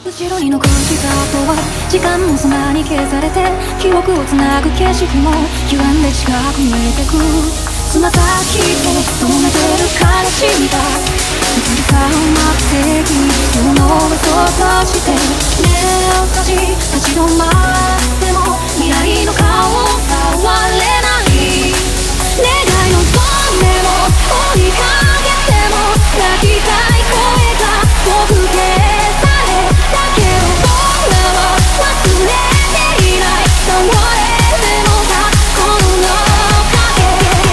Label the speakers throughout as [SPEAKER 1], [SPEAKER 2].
[SPEAKER 1] 後ろに残した後は時間もそんなに消されて、記憶をつなぐ景色も歪んで近く見えてく。つま先を止めてる悲しみが移り変わってき、その上そっとして目を閉じ立ち止まっても未来の顔を触れない。願いのトンネルを追いかけても泣きたい声が僕消され、だけど僕らは忘れていない。倒れてもがこの影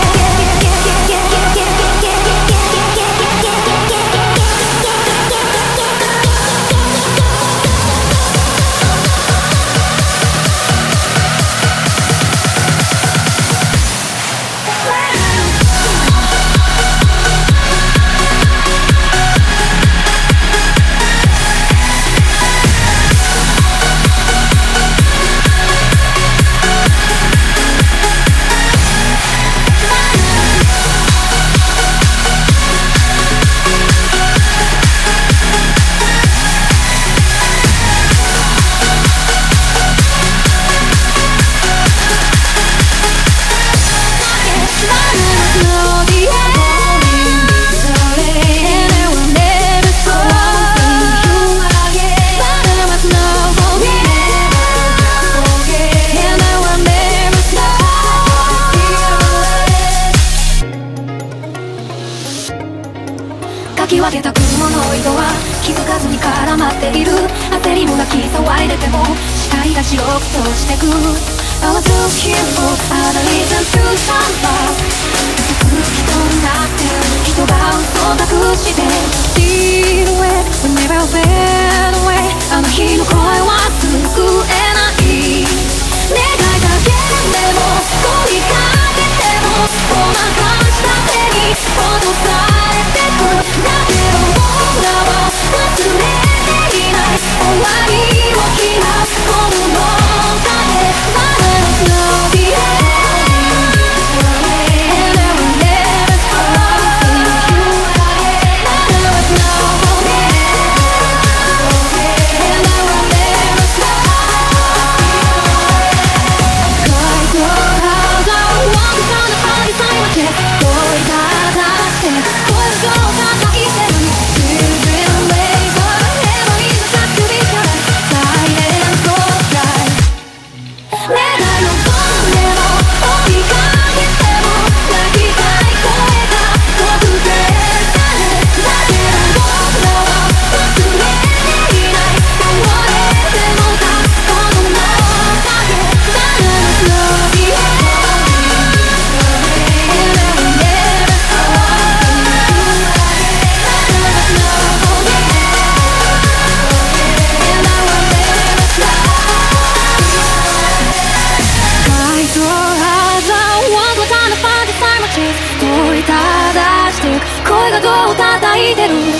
[SPEAKER 1] かき分けた雲の糸は気づかずに絡まっている。焦りもがき騒いでても視界が白く閉じてく。I was looking for other reason to survive。 続く人になって人が嘘隠して Steal away whenever I fade away。 あの日の声は救えない。願いだけでも追いかけてもごまかした手に戻されてく。だけど僕らは忘れていない。終わりを嫌うこの影。Violence no the end。 And I will never stop seeing you again。 Violence no the end。 And I will never stop。 Guys your house I want to find a party sign my chest。 問いただして声を叩いてる。声がどう叩いてる。